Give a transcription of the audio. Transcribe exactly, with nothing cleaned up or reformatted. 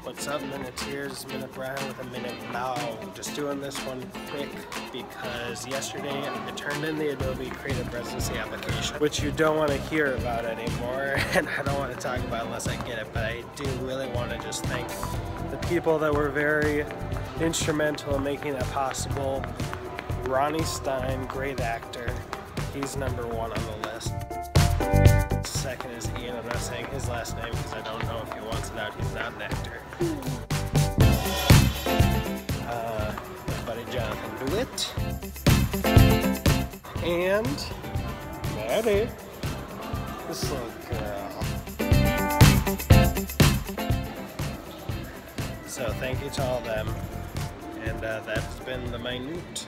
What's up, Minuteers? Minute Brian with a Minute Vlog. Just doing this one quick because yesterday I turned in the Adobe Creative Residency application, which you don't want to hear about anymore, and I don't want to talk about unless I get it, but I do really want to just thank the people that were very instrumental in making it possible. Ronnie Stein, great actor. He's number one on the list. Second is Ian. I'm not saying his last name because I don't know if he wants it out. He's not an actor. Uh, my buddy Jonathan DeWitt. And Maddie. This little girl. So thank you to all of them. And uh, that's been the minute.